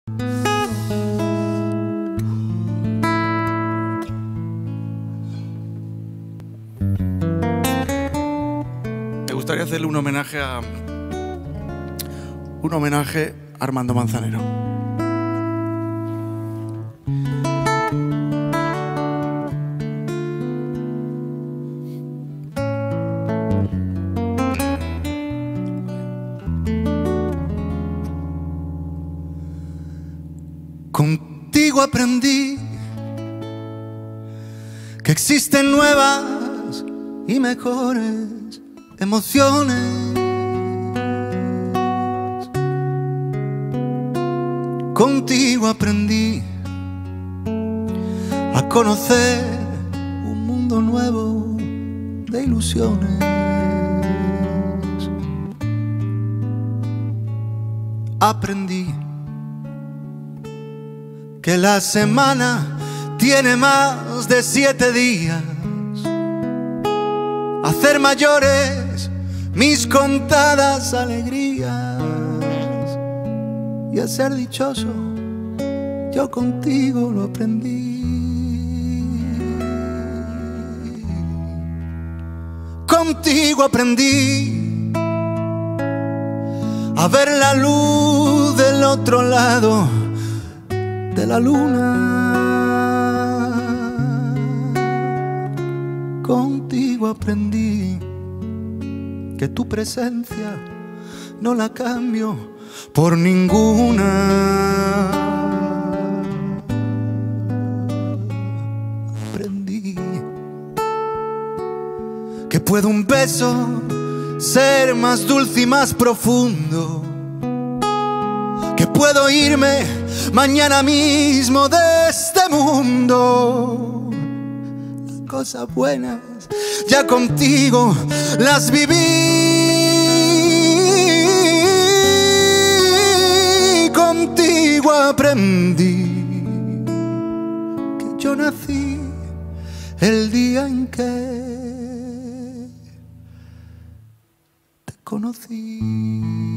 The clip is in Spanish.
Me gustaría hacerle un homenaje a Armando Manzanero. Contigo aprendí que existen nuevas y mejores emociones. Contigo aprendí a conocer un mundo nuevo de ilusiones. Aprendí que la semana tiene más de 7 días, hacer mayores mis contadas alegrías y a ser dichoso yo contigo lo aprendí. Contigo aprendí a ver la luz del otro lado de la luna. Contigo aprendí que tu presencia no la cambio por ninguna. Aprendí que puede un beso ser más dulce y más profundo, que puedo irme mañana mismo de este mundo. Las cosas buenas ya contigo las viví. Contigo aprendí que yo nací el día en que te conocí.